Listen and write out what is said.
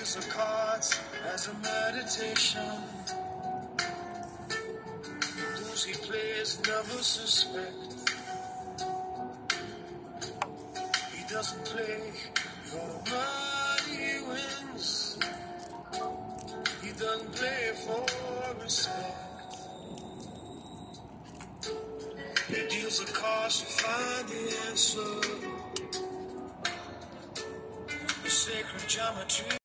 deals the cards as a meditation. Those he plays never suspect. He doesn't play for the money he wins. He doesn't play for respect. He deals the cards to find the answer. The sacred geometry.